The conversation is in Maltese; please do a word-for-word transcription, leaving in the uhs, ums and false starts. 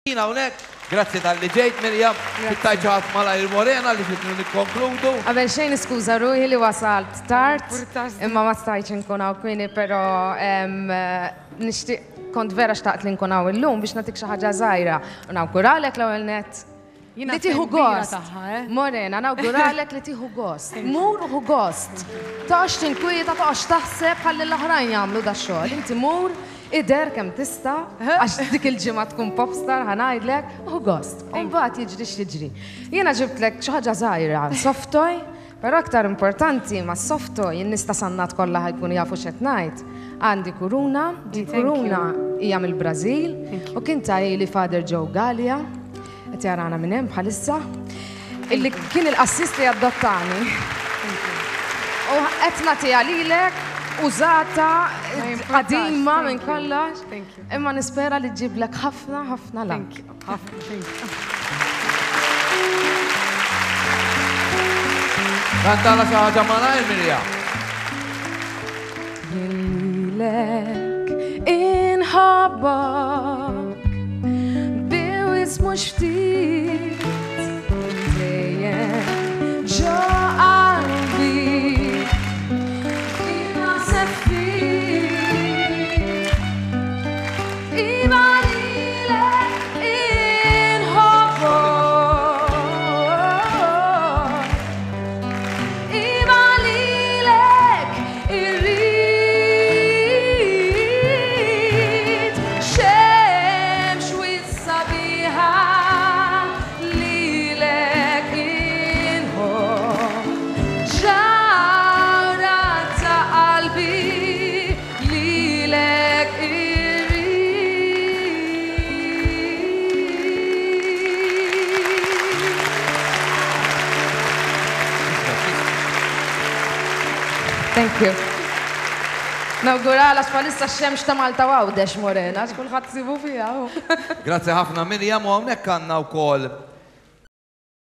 Jina unek, grazzi tal-li ġejt, Mirjam, fit-tajċaħat mala il-Morena li fit nikkonkludu. Għabel xejn iskuża ruħi li wasalt tard, imma ma stajċ nkun hawn kwieni, però nixtieq kont vera xtaqt li nkun hawn illum biex nagħtik xi ħaġa żgħira. Nawguralek l-ewwel nett. Li tieħu gost. Morena, nawguralek li tieħu gost. Mur uħu gost. Toqgħodx tinkwieta, toqgħodx taħseb ħalli l-oħrajn jagħmlu da xogħol. Inti mur ider kemm tista' għax dik il-ġimgħa tkun popstar ħanajdlek uħu gost. U mbagħad jiġri x'jiġri. Jiena ġibtlek xi ħaġa żgħira, softoj, però aktar importanti ma' softoj in-nista' sannat kollha ħajkunu jafu x'qed ngħid. Għandi kuruna, di kuruna hija mill-Brażil u kien tajli Father Joe Gallia. Qed jarana minn hemm bħalissa, illi kien il-qassiss li adottani. U qed nagħtiha lilek użata qadima minn kollox, imma nispera li ġiblek ħafna ħafna lak. Kantala xi ħaġa malajr, Mirjam. Lilek inħabbak mux ftit dejjem ġo qalbi inaħseb fik iva lilek inħobbok iva lilek irrid xemx wis-sabiħa Thank you. Nawgurala x'bħalissa x-xemx ta' Malta għawdex Morena, x'kulħadd sibu fiha. Grazzi ħafna Mirjam u hawnhekk għandna wkoll